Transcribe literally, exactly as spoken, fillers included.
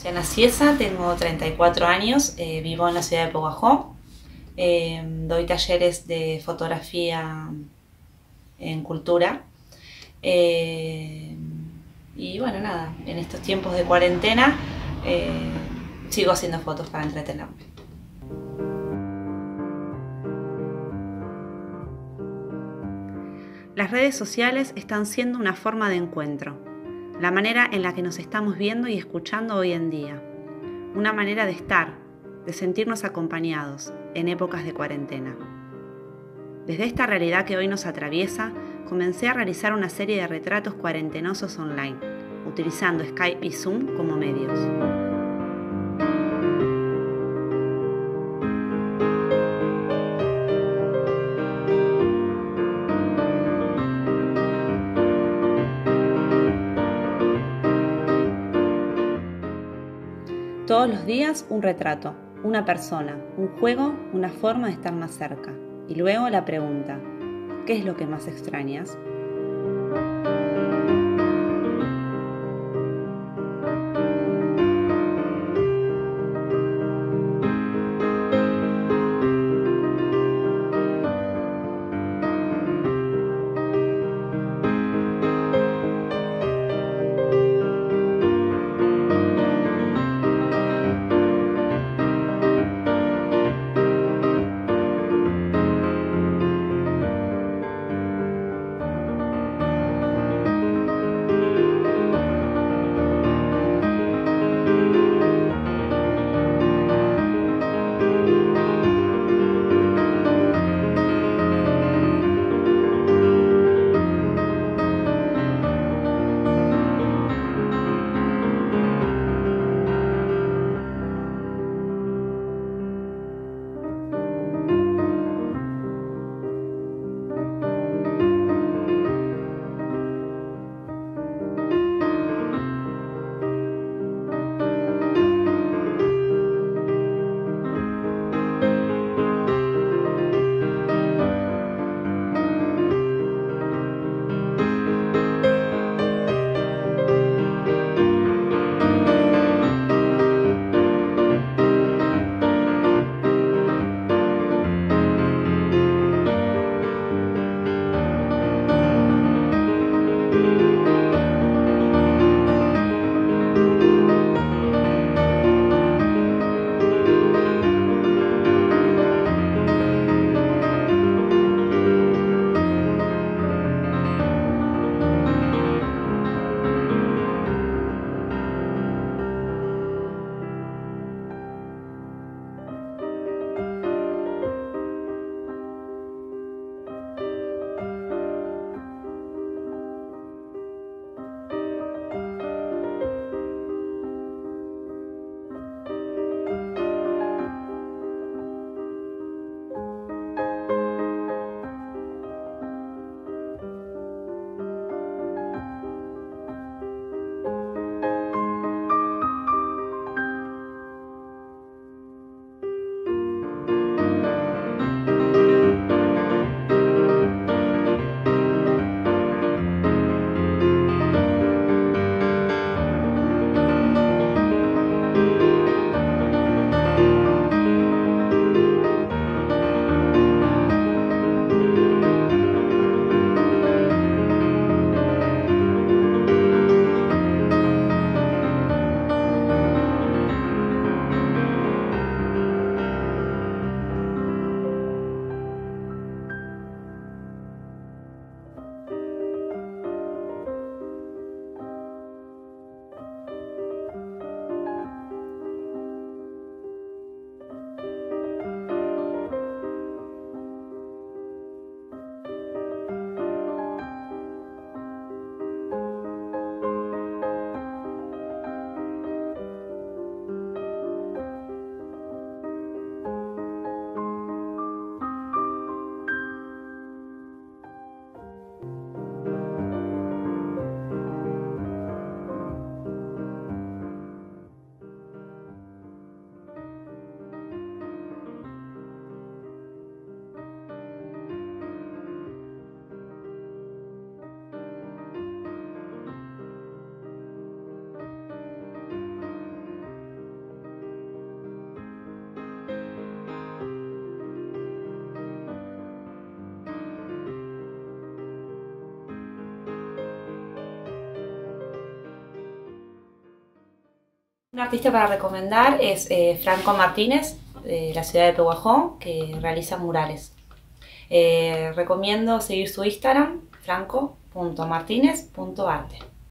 Luciana Ciesa, tengo treinta y cuatro años, eh, vivo en la ciudad de Pogajó. Eh, doy talleres de fotografía en cultura. Eh, y bueno, nada, en estos tiempos de cuarentena eh, sigo haciendo fotos para entretenerme. Las redes sociales están siendo una forma de encuentro, la manera en la que nos estamos viendo y escuchando hoy en día, una manera de estar, de sentirnos acompañados en épocas de cuarentena. Desde esta realidad que hoy nos atraviesa, comencé a realizar una serie de retratos cuarentenosos online, utilizando Skype y Zoom como medios. Todos los días un retrato, una persona, un juego, una forma de estar más cerca. Y luego la pregunta, ¿qué es lo que más extrañas? artista para recomendar es eh, Franco Martínez, de la ciudad de Pehuajó, que realiza murales. Eh, recomiendo seguir su Instagram, franco punto martinez punto arte.